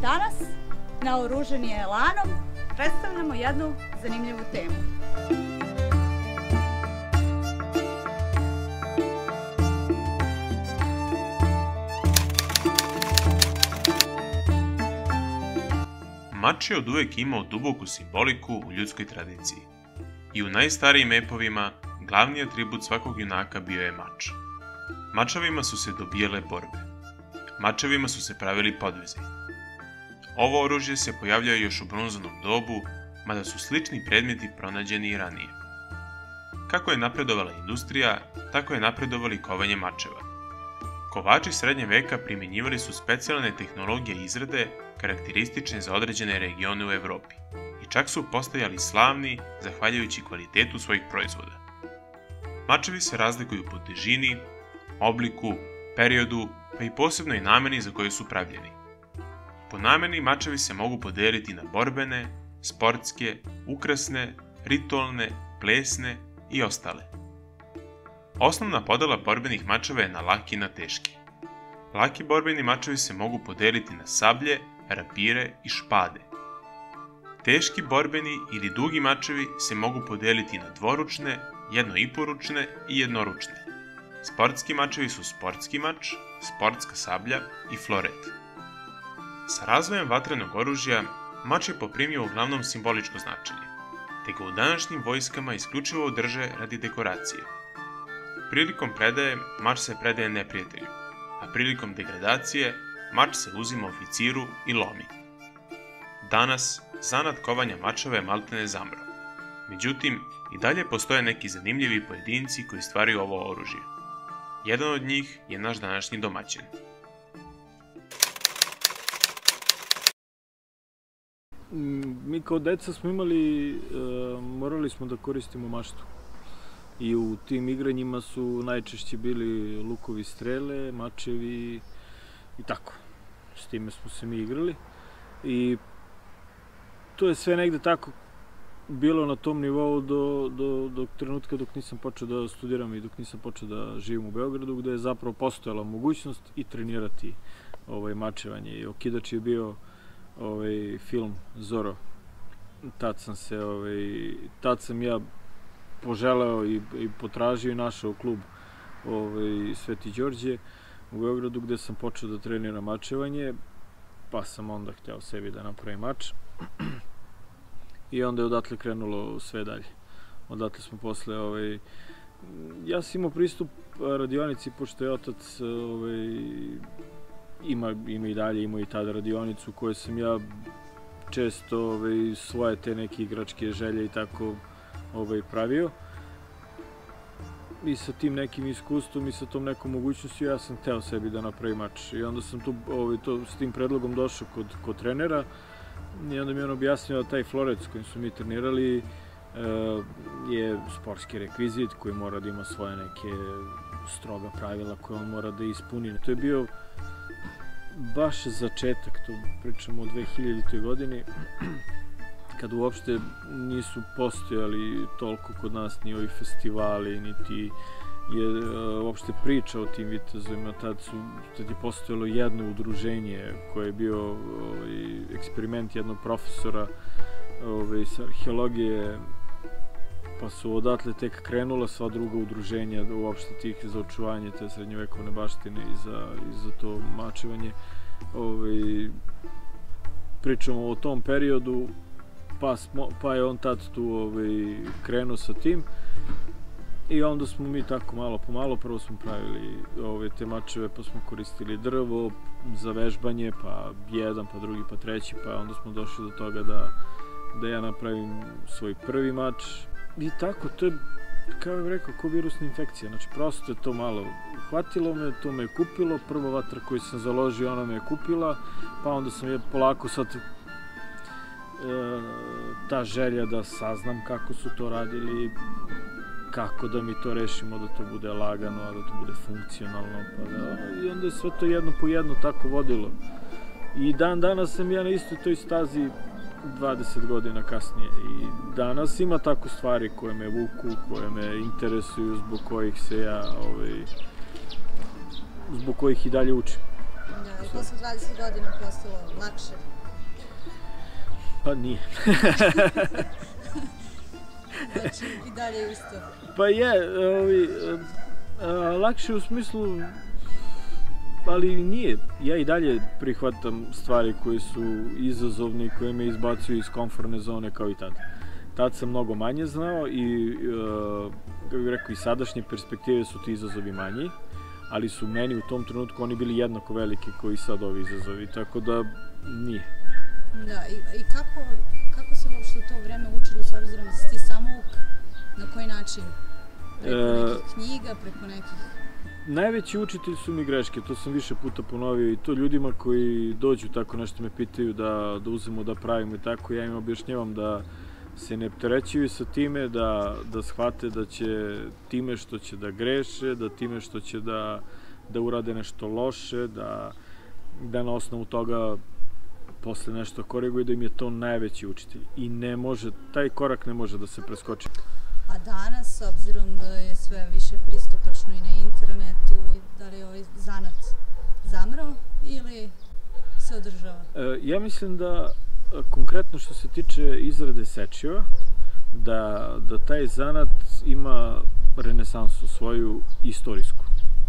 Danas, naoruženi elanom, predstavljamo jednu zanimljivu temu. Mač je oduvek imao duboku simboliku u ljudskoj tradiciji. I u najstarijim epovima glavni atribut svakog junaka bio je mač. Mačevima su se dobijale borbe. Mačevima su se pravili podvizi. Ovo oružje se pojavljao još u bronzanom dobu, mada su slični predmeti pronađeni i ranije. Kako je napredovala industrija, tako je napredovalo i kovanje mačeva. Kovači srednjeg veka primjenjivali su specijalne tehnologije izrade karakteristične za određene regione u Evropi i čak su postajali slavni zahvaljujući kvalitetu svojih proizvoda. Mačevi se razlikuju po težini, obliku, periodu, pa i posebnoj nameni za koju su pravljeni. Po nameni mačevi se mogu podeliti na borbene, sportske, ukrasne, ritualne, plesne i ostale. Osnovna podela borbenih mačeva je na laki i na teški. Laki borbeni mačevi se mogu podeliti na sablje, rapire i špade. Teški borbeni ili dugi mačevi se mogu podeliti na dvoručne, jednoiporučne i jednoručne. Sportski mačevi su sportski mač, sportska sablja i floret. Sa razvojem vatrenog oružja, mač je poprimio uglavnom simboličko značenje, te ga u današnjim vojskama isključivo drže radi dekoracije. Prilikom predaje, mač se predaje neprijatelju, a prilikom degradacije, mač se uzima oficiru i lomi. Danas, zanat kovanja mačeva je maltene zamro. Međutim, i dalje postoje neki zanimljivi pojedinci koji stvaraju ovo oružje. Jedan od njih je naš današnji domaćin. Mi kao deca smo imali, morali smo da koristimo maštu. I u tim igranjima su najčešće bili lukovi strele, mačevi i tako. S time smo se mi igrali. I to je sve negde tako bilo na tom nivou do trenutka dok nisam počeo da studiram i dok nisam počeo da živim u Beogradu, gde je zapravo postojala mogućnost i trenirati mačevanje. I okidač je bio film Zorro. Tad sam ja poželeo i potražio i našao klub Sveti Đorđe u Beogradu, gde sam počeo da treniram mačevanje, pa sam onda hteo sebi da napravim mač i onda je odatle krenulo sve dalje. Odatle smo posle, ja sam imao pristup radionici, pošto je otac ima i dalje, imao i tada radionicu koju sam ja često svoje te neke igračke želje i tako pravio. I sa tim nekim iskustvom i sa tom nekom mogućnosti ja sam hteo sebi da napravim mač. I onda sam tu s tim predlogom došao kod trenera i onda mi on objasnio da taj floret s kojim smo mi trenirali je sportski rekvizit koji mora da ima svoje neke stroga pravila koje on mora da ispuni. To je bio baš začetak, to pričamo o 2000. godini, kad uopšte nisu postojali toliko kod nas ni ovi festivali, niti je uopšte priča o tim vitezovima. Tad je postojalo jedno udruženje koje je bio eksperiment jednog profesora sa arheologije, pa su odatle tek krenula sva druga udruženja uopšte tih za očuvanje te srednjovekovne baštine i za to mačevanje. Pričamo o tom periodu, pa je on tad tu krenuo sa tim i onda smo mi tako malo po malo, prvo smo pravili te mačeve, pa smo koristili drvo za vežbanje, pa jedan, pa drugi, pa treći, pa onda smo došli do toga da ja napravim svoj prvi mač i tako, to je, kao bih rekao, kao virusna infekcija, znači prosto je to malo hvatilo me, to me je kupilo, prva vatra koju sam založio, ona me je kupila, pa onda sam je polako sad ta želja da saznam kako su to radili, kako da mi to rešimo, da to bude lagano, da to bude funkcionalno, i onda je sve to jedno po jedno tako vodilo. I dan danas sam ja na istoj toj stazi 20 godina kasnije i danas ima tako stvari koje me vuku, koje me interesuju, zbog kojih se ja, zbog kojih i dalje učim. Da, i posle 20 godina postalo lakše. Pa nije. Znači, i dalje isto. Pa je, lakše u smislu, ali nije. Ja i dalje prihvatam stvari koje su izazovne i koje me izbacuju iz komfortne zone kao i tad. Tad sam mnogo manje znao i, kako bih rekao, i sadašnje perspektive su ti izazovi manji, ali su meni u tom trenutku oni bili jednako veliki koji sad ovi izazovi, tako da nije. Da, i kako se uopšte u to vreme učilo, s obzirom da si ti samouk, na koji način? Preko nekih knjiga, preko nekih... Najveći učitelj su mi greške, to sam više puta ponovio i to ljudima koji dođu tako nešto me pitaju da uzemo, da pravimo i tako, ja im objašnjavam da se ne opterećuju sa time, da shvate da će time što će da greše, da time što će da urade nešto loše, da na osnovu toga posle nešto koriguju, da im je to najveći učitelj. I ne može, taj korak ne može da se preskoči. A danas, s obzirom da je sve više pristupačno i na internetu, da li je ovaj zanat zamrao ili se održava? Ja mislim da, konkretno što se tiče izrade sečiva, da taj zanat ima renesansu svoju istorijsku.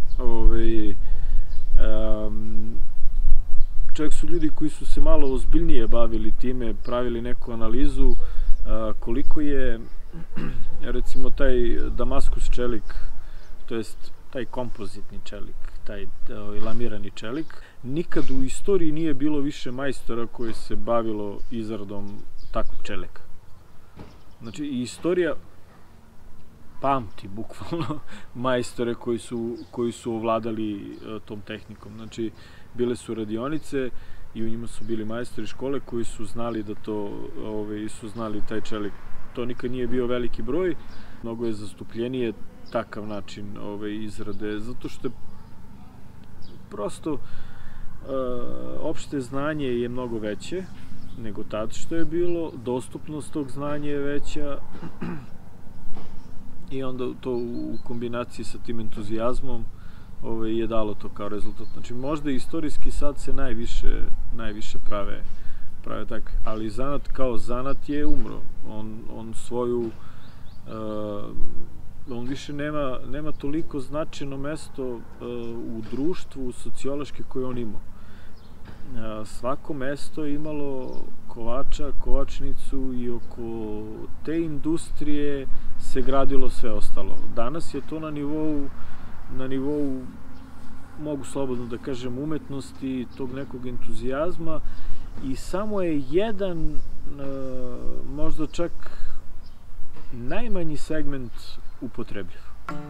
Čak su ljudi koji su se malo ozbiljnije bavili time, pravili neku analizu koliko je, recimo, taj damaskus čelik, to jest taj kompozitni čelik, taj lamirani čelik, nikad u istoriji nije bilo više majstora koje se bavilo izradom takvog čelika. Znači, istorija pamti, bukvalno, majstore koji su ovladali tom tehnikom. Znači, bile su radionice i u njima su bili majstori škole koji su znali da to, su znali taj čelik. To nikad nije bio veliki broj, mnogo je zastupljenije takav način izrade, zato što je prosto opšte znanje je mnogo veće nego tad što je bilo, dostupnost tog znanja je veća i onda to u kombinaciji sa tim entuzijazmom je dalo to kao rezultat. Znači, možda istorijski sad se najviše prave tak, ali zanat kao zanat je umro. On svoju, on više nema toliko značajno mesto u društvu, sociološki koje on imao. Svako mesto je imalo kovača, kovačnicu i oko te industrije se gradilo sve ostalo. Danas je to na nivou, mogu slobodno da kažem, umetnosti, tog nekog entuzijazma i samo je jedan, možda čak najmanji segment upotrebljiv.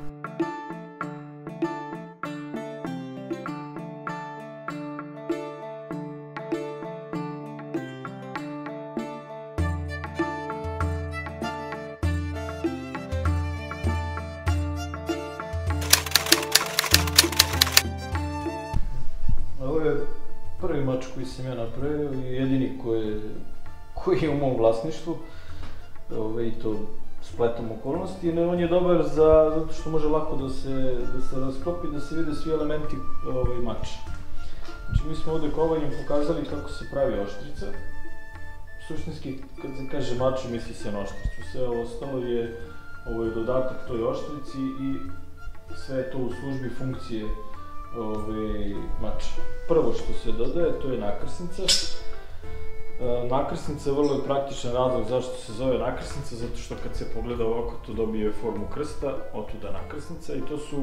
Ovo je prvi mač koji sam ja napravio i jedini koji je u mom vlasništvu, i to spletom okolnosti. On je dobar zato što može lako da se rasklopi, da se vide svi elementi mača. Znači, mi smo ovde kovanjem pokazali kako se pravi oštrica. Suštinski, kad se kaže mač, misli se na oštricu. Sve ostalo je dodatak toj oštrici i sve je to u službi funkcije mača. Prvo što se dodaje, to je nakrsnica. Nakrsnica vrlo je praktičan razlog zašto se zove nakrsnica, zato što kad se pogleda ovako to dobije formu krsta, otuda nakrsnica, i to su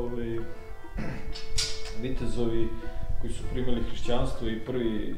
vitezovi koji su primili hrišćanstvo i prvi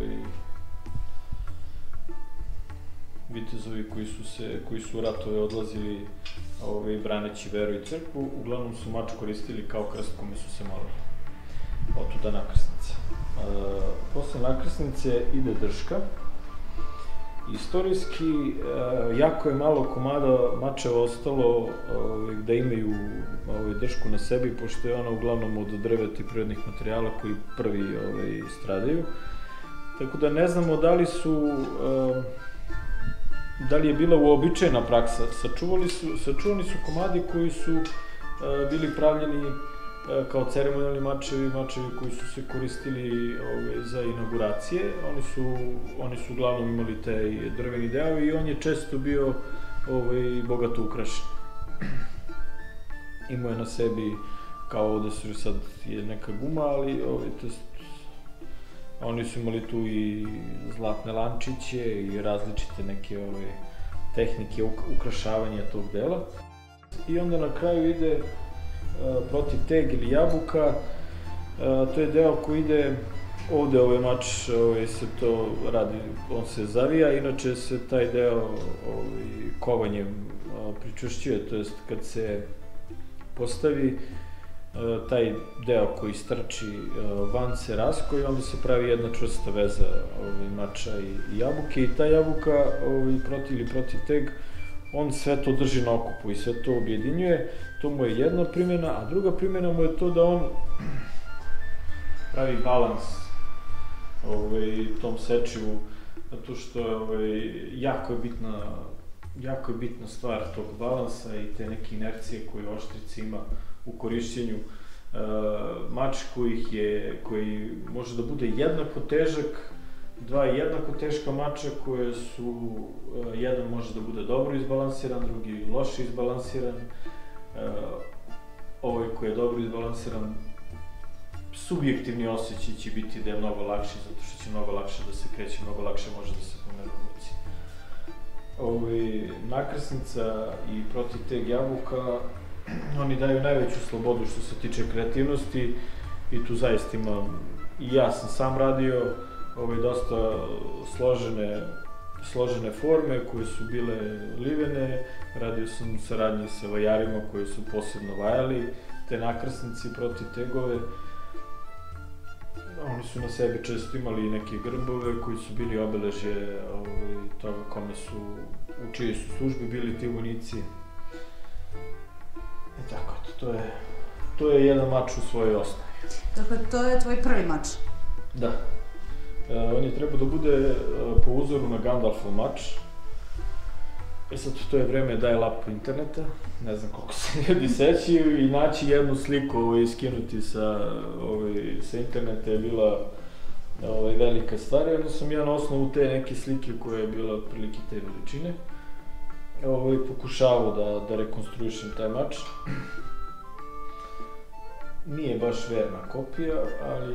vitezovi koji su u ratove odlazili braneći veru i crkvu, uglavnom su mač koristili kao krst kome su se molili. Otuda nakrsnica. Posle nakrsnice ide drška. Istorijski, jako je malo komada mačeva ostalo da imaju dršku na sebi, pošto je ona uglavnom od drveta i prirodnih materijala koji prvi stradaju. Tako da ne znamo da li je bila uobičajena praksa. Sačuvani su komadi koji su bili pravljeni kao ceremonijalni mačevi koji su se koristili za inauguracije. Oni su uglavnom imali taj drveni deo i on je često bio bogato ukrašen. Imao je na sebi, kao ovde su sad je neka guma, ali oni su imali tu i zlatne lančiće i različite neke tehnike ukrašavanja tog dela. I onda na kraju ide protiv teg ili jabuka, to je deo koji ide, ovde mač se to radi, on se zavija, inače se taj deo kovanjem pričvršćuje, to jest kad se postavi taj deo koji strči van se raskoji, onda se pravi jedna čvrsta veza mača i jabuke i ta jabuka protiv teg, on sve to drži na okupu i sve to objedinjuje. To mu je jedna primjena, a druga primjena mu je to da on pravi balans tom sečivu, zato što jako je bitna stvar tog balansa i te neke inercije koje oštrica ima u korišćenju. Mač koji može da bude jednako težak, dva jednako teška mača koje su, jedan može da bude dobro izbalansiran, drugi loše izbalansiran. Ovaj koji je dobro izbalansiran, subjektivni osjećaj će biti da je mnogo lakši, zato što će mnogo lakše da se kreće, mnogo lakše može da se pomera u ruci. Nakrsnica i protiv teg jabuka, oni daju najveću slobodu što se tiče kreativnosti i tu zaista ima, i ja sam sam radio dosta složene forme koje su bile livene, radio sam u saradnji sa vajarima koji su posebno vajali te nakrsnici protiv tegove. Oni su na sebi često imali neke grbove koji su bili obeležje toga u čijoj su službi bili ti vojnici. I tako, to je jedan mač u svojoj osnovi. Dakle, to je tvoj prvi mač? Da. On je trebao da bude po uzoru na Gandalfov mač. Sad, to je vreme dial-up interneta, ne znam koliko se ljudi sećaju, i naći jednu sliku skinuti sa interneta je bila velika stvar. Onda sam ja na osnovu te neke slike koja je bila otprilike te veličine pokušavao da rekonstruišem taj mač. Nije baš verna kopija, ali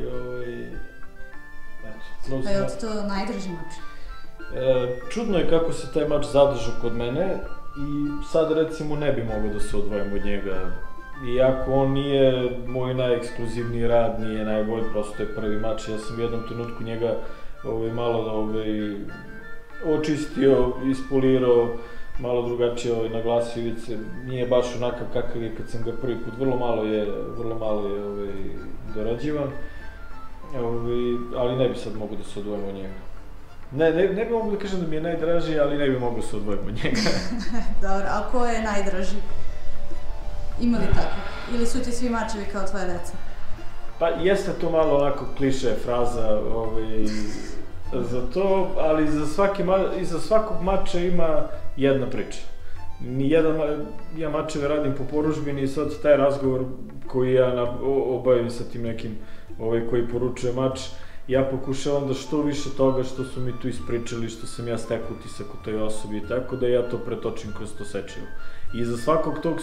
Pa je li to najdrži mač? Čudno je kako se taj mač zadržao kod mene i sad recimo ne bi mogao da se odvojim od njega. Iako on nije moj najekskluzivniji rad, nije najbolji, prosto je prvi mač. Ja sam u jednom trenutku njega malo očistio, ispolirao, malo drugačije naglasio ivice. Nije baš onakav kakav je kad sam ga prvi put, vrlo malo je dorađivan. Ali ne bi sad mogu da se odvojim od njega. Ne bi mogu da kažem da mi je najdraži, ali ne bi mogu da se odvojim od njega. Dobro, a ko je najdraži? Ima li tako? Ili su ti svi mačevi kao tvoje deca? Pa jeste to malo onako kliše fraza za to, ali iza svakog mača ima jedna priča. Ja mačeve radim po poručbini i sad taj razgovor koji ja obavim sa tim nekim koji poručuje mač, ja pokušavam da što više toga što su mi tu ispričali, što sam ja stekao utisak u toj osobi i tako da ja to pretočim kroz to sečivo. I iza svakog tog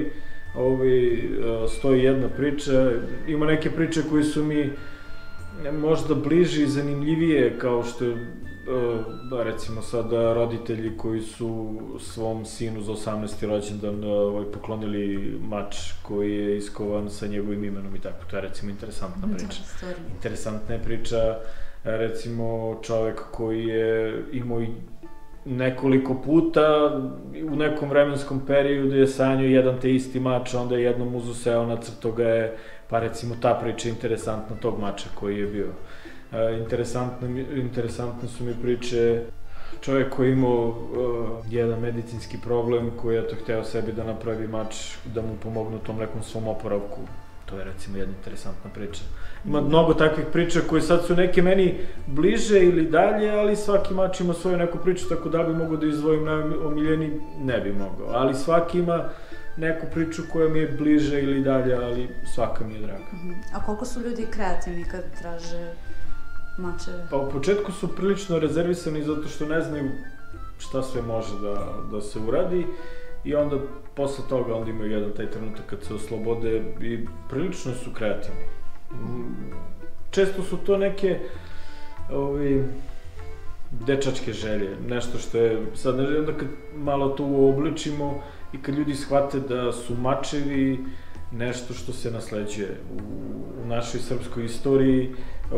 stoji jedna priča, ima neke priče koje su mi možda bliže i zanimljivije, kao što recimo sada roditelji koji su svom sinu za 18. rođendan poklonili mač koji je iskovan sa njegovim imenom i tako. To je recimo interesantna priča. Interesantna je priča recimo čovek koji je imao nekoliko puta u nekom vremenskom periodu je sanjao jedan te isti mač, onda je jednom uzu seo, nacrtao ga je, pa recimo ta priča je interesantna tog mača koji je bio. Interesantne su mi priče čovjek koji je imao jedan medicinski problem, koji je to hteo sebi da napravi mač, da mu pomognu u tom nekom svom oporavku. To je recimo jedna interesantna priča. Ima mnogo takvih priča koje sad su neke meni bliže ili dalje, ali svaki mač ima svoju neku priču, tako da bi mogo da izdvojim najomiljeni, ne bi mogao. Ali svaki ima neku priču koja mi je bliže ili dalje, ali svaka mi je draga. A koliko su ljudi kreativni kad traže mačeve? Pa u početku su prilično rezervisani zato što ne znaju šta sve može da se uradi i onda posle toga onda imaju jedan taj trenutak kad se oslobode i prilično su kreativni. Često su to neke dečačke želje, nešto što je, sad onda kad malo to uobličimo i kad ljudi shvate da su mačevi nešto što se nasleđuje u našoj srpskoj istoriji,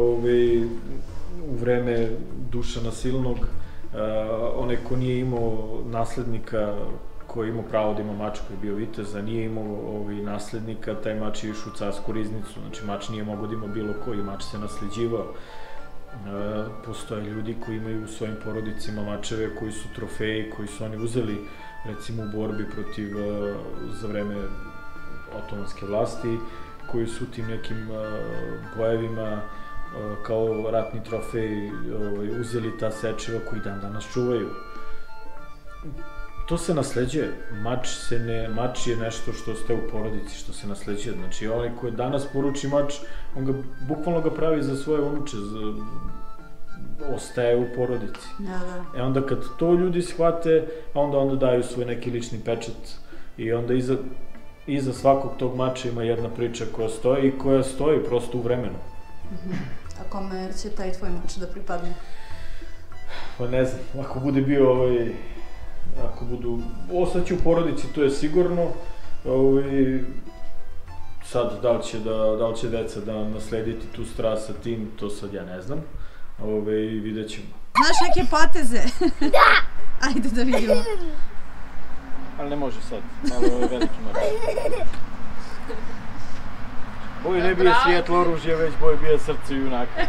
u vreme Dušana Silnog, onaj ko nije imao naslednika, koji je imao pravo da ima mač koji je bio vitez, a nije imao naslednika, taj mač je išao u carsku riznicu, znači mač nije mogao da ima bilo koji, mač se nasleđivao. Postoje ljudi koji imaju u svojim porodicima mačeve koji su trofeji, koji su oni uzeli recimo u borbi protiv, za vreme otomanske vlasti, koji su tim nekim bojevima kao ratni trofej uzeli ta sečeva koji dan danas čuvaju. To se nasleđuje. Mač je nešto što ostaje u porodici, što se nasleđuje. Znači, onaj koji danas poruči mač, on ga, bukvalno ga pravi za svoje unuče, ostaje u porodici. Da. Onda kad to ljudi shvate, onda daju svoj neki lični pečat i onda iza svakog tog mača ima jedna priča koja stoji prosto u vremenu. A kome će taj tvoj mač da pripadne? Pa ne znam, ako bude bio ako budu, ostaći u porodici, to je sigurno. Sad, da li će deca da naslediti tu strast sa tim, to sad ja ne znam. Vidjet ćemo. Znaš neke poteze? Da! Ajde da vidimo. Ali ne može sad, malo je veliki mač. Boje ne bije svijetlo oružje, već boje bije srce junaka.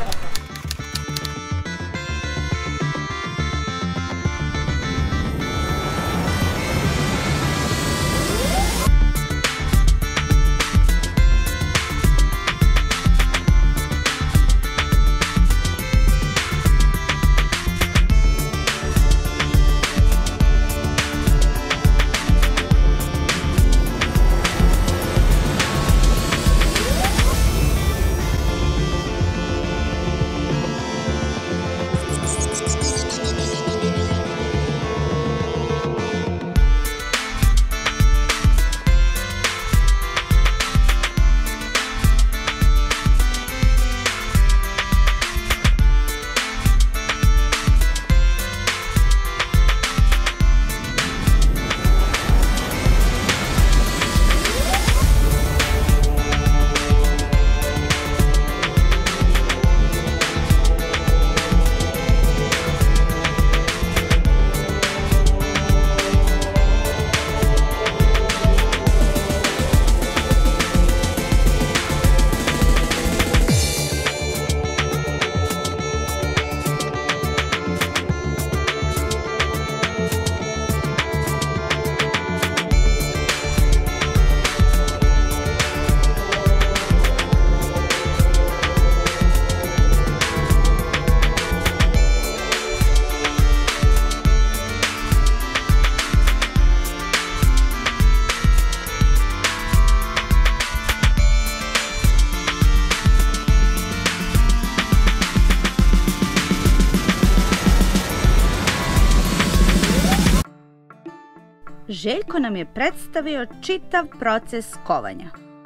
Željko nam je predstavio čitav proces kovanja.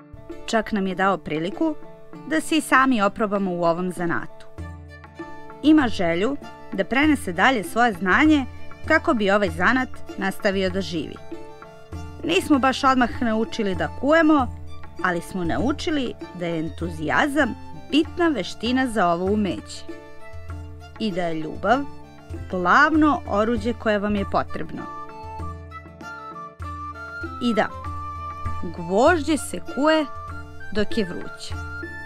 Čak nam je dao priliku da se i sami oprobamo u ovom zanatu. Ima želju da prenese dalje svoje znanje kako bi ovaj zanat nastavio da živi. Nismo baš odmah naučili da kujemo, ali smo naučili da je entuzijazam bitna veština za ovo umeće. I da je ljubav glavno oruđe koje vam je potrebno. I da, gvožđe se kuje dok je vruće.